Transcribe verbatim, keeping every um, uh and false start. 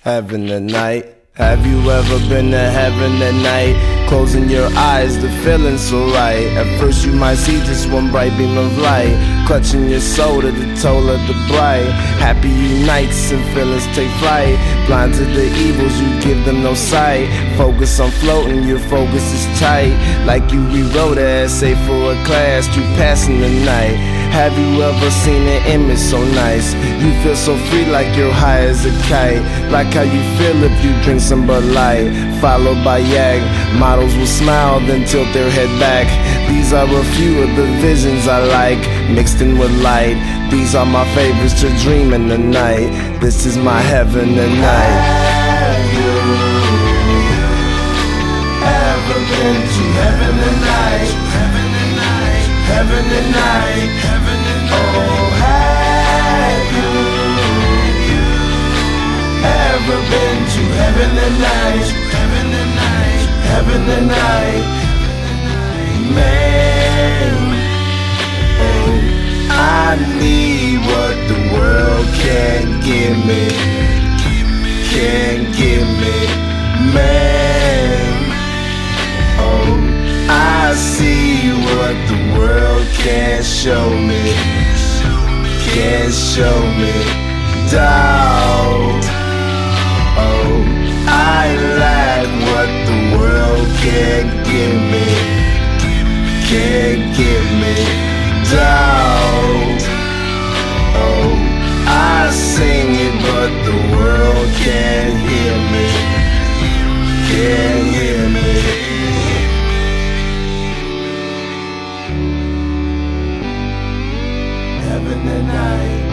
Heaven at night. Have you ever been to heaven at night? Closing your eyes, the feeling's so right. At first you might see just one bright beam of light, clutching your soul to the toll of the bright. Happy unites and feelings take flight. Blind to the evils, you give them no sight. Focus on floating, your focus is tight. Like you rewrote an essay for a class, you passing the night. Have you ever seen an image so nice? You feel so free like you're high as a kite. Like how you feel if you drink some Bud Light, followed by Yak. Models will smile, then tilt their head back. These are a few of the visions I like, mixed in with light. These are my favorites to dream in the night. This is my heaven at night. Have you ever been to heaven at night? Heaven at night. Heaven at night. Heaven at night. Oh, have you ever been to heaven at night? Heaven at night. Heaven at night. Man, oh, I need what the world can't give me. Can't give me, man. Oh, I see what the world can't show me. Can't show me, doubt. Oh, I lack what the world can't give me. Can't give me, doubt. Oh, I sing it but the world can't hear me. Can't hear me. Heaven at night.